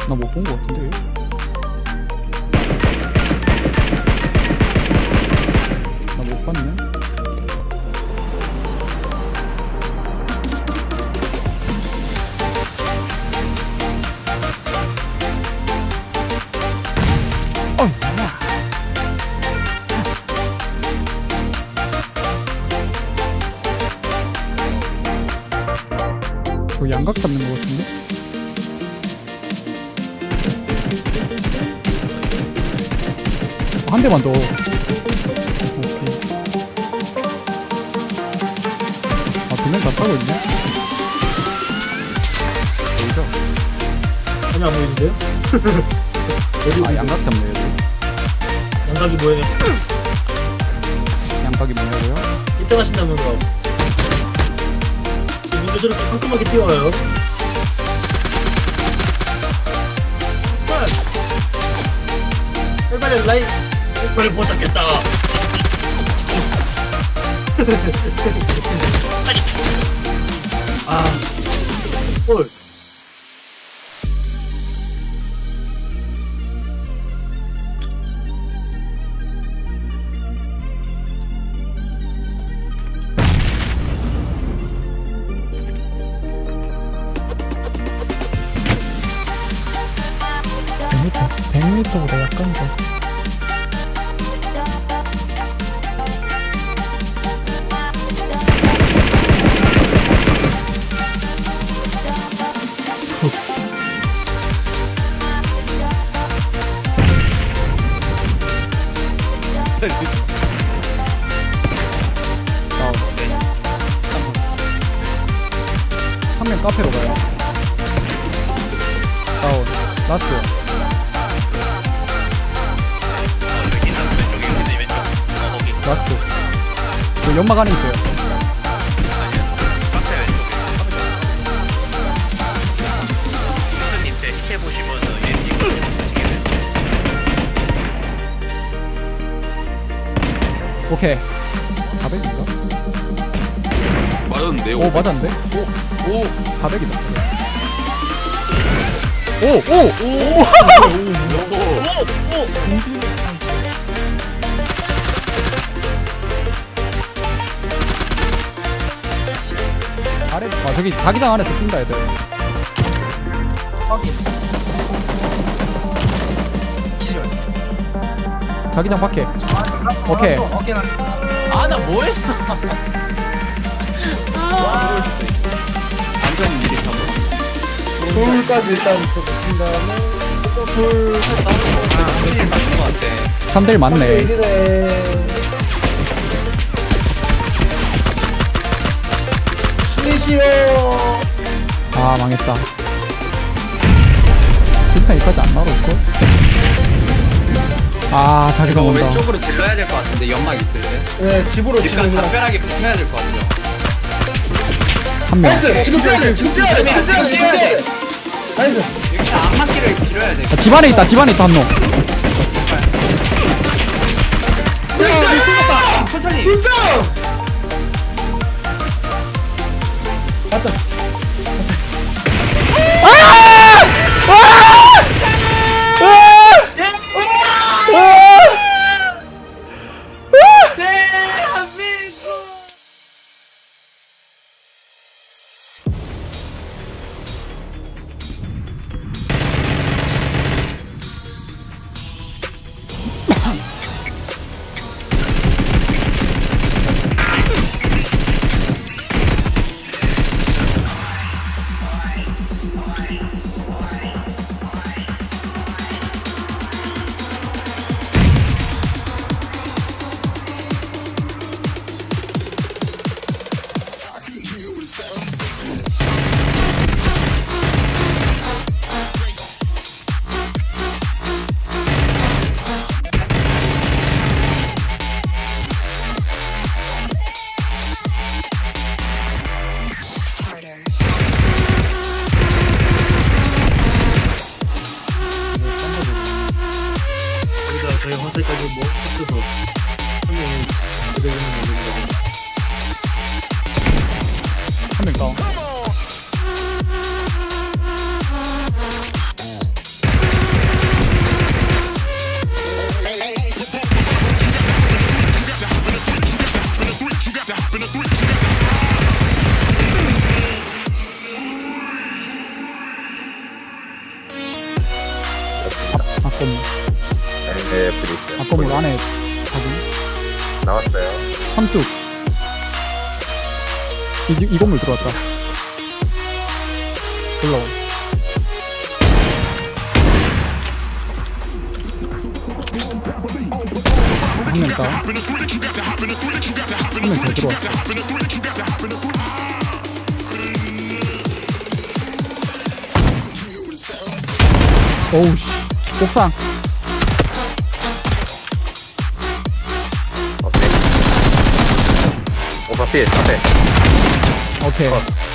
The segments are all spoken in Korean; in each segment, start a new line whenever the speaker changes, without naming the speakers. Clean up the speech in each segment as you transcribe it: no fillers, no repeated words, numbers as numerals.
나 못 본 거 같은데. 나 못 봤네. 저 양각 잡는 거 같은데? 한 대만 더. 오케이. 아, 두 명 다 타고 있네? 보이죠?
전혀 안 보이는데요?
아, 양각 잡네, 얘들.
양각이 뭐예요?
양각이 뭐냐고요?
1등 하신다면서 민도 저렇게 상큼하게 튀어와요. 빨리 라인 빨리 못 잡겠다. 아, 헐.
백미터보다 약간 더. 한 명 카페로 가요. 다운. 라스트. 라스트. 저 연막 안에 있어요.
카페 왼쪽에. 님 제 시체 보시면은 얘 지금
오케이. 400인가?
맞았는데?
오, 맞았는데?
오!
400이다. 오! 오! 아래, 아, 저기 자기장 안에서 뛴다, 애들.
확인.
자기장 밖에. 오케이.
아, 나 뭐 했어? 안전 미리 잡아.
돌까지 일단 붙인 다음에 돌
아, 큰일 맞는 것 같아.
3대1 맞네.
이래 신이시여.
아, 망했다. 진짜 여기까지 안 나올걸? 아, 자기장
이거
온다.
왼쪽으로 질러야 될 것 같은데 연막 있을 때.
네, 집으로
집간
지금
담벼락에 붙어야 될 것 같아요.
한 명.
나이스. 지금 뛰어야 돼. 지금 뛰어야 돼. 지금 뛰어야 돼. 지금 뛰어야 돼. 나이스.
여기 앞막기를 길어야 돼.
아, 집 안에 있다, 집 안에 있다, 한 놈.
나이스.
천천히.
1점. 맞다.
앞건물.
네, 브리스.
앞건물 안에 가지.
나왔어요.
삼뚝. 이 건물 들어왔다. 올라와. 한 명 있다. 한 명 더 들어왔어. 어우 씨. 옥상.
오케이. 오빠 필, 앞에.
오케이.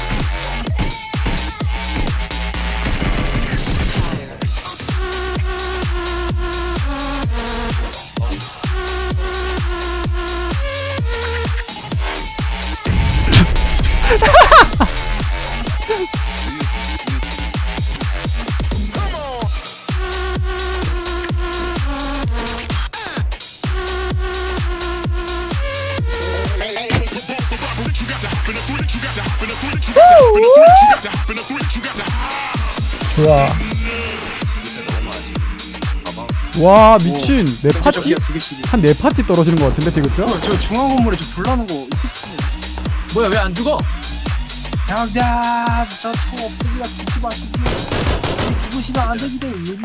좋아. 와 미친 네 파티? 한 네 파티 떨어지는 것 같은데 되겠죠?
저 중앙 건물에 저 불나는 거 뭐야 왜 안 죽어?
양양 저총 없으니까 죽지 마시고 죽으시면 안 됩니다. 여기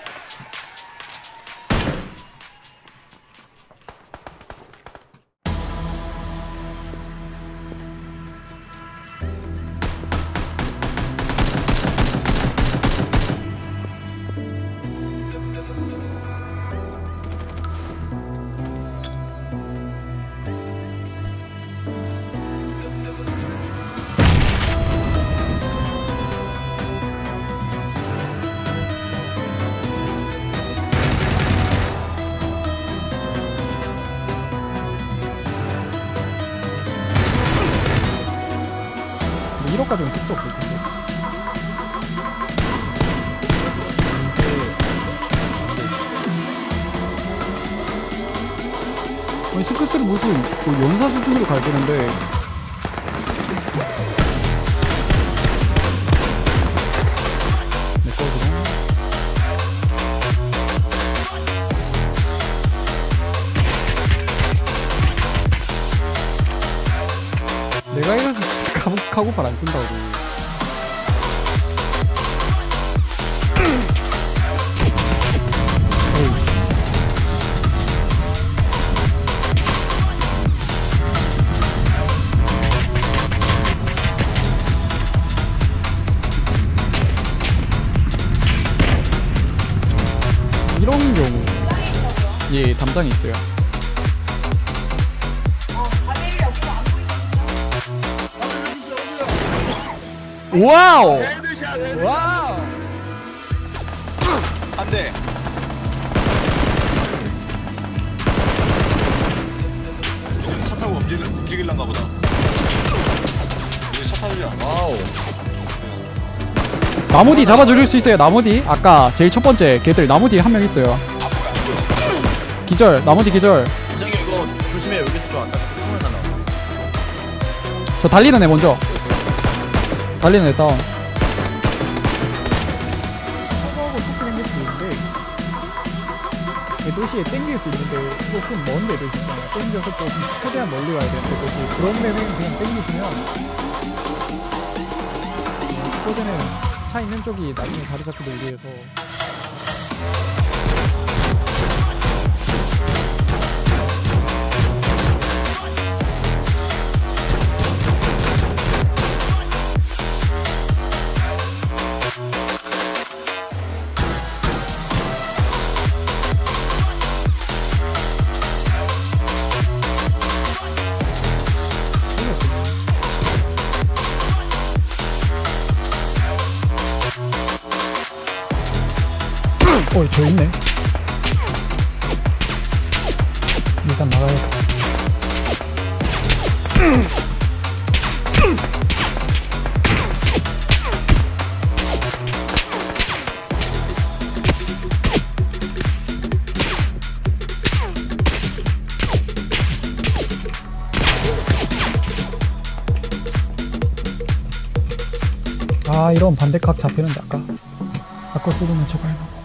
근데 1억까지는 택도 없을 텐데. 아니 스크스를 무슨 뭐 연사 수준으로 가야 되는데. 내 거거든. 내가 이래서 카고팔 안 쓴다고. 어우 씨. 이런 경우 예 담당이 있어요. 와우! 와우!
안 돼. 차 타고 움직일란가 보다. 여기 차 타지 않아. 와우.
나무디 잡아줄 수 있어요. 나무디 아까 제일 첫 번째 걔들 나무디 한 명 있어요. 기절 나머지 기절.
이장님 이거 조심해 여기서 좀 안다. 총알 하나.
저 달리는 애 먼저. 달리는 애 다운.
서버하고 토크 생길 수 있는데 도시에 땡길 수 있는데 조금 먼 데도 있잖아요. 땡겨서 좀 최대한 멀리 가야 되는데 도시 그런 데는 그냥 땡기시면 그거는 차 있는 쪽이 나중에 자리 잡기도 유리해서 저 있네. 일단 나가야겠다. 아 이런 반대각 잡히는데 아까 쏘고는 저거 해놓고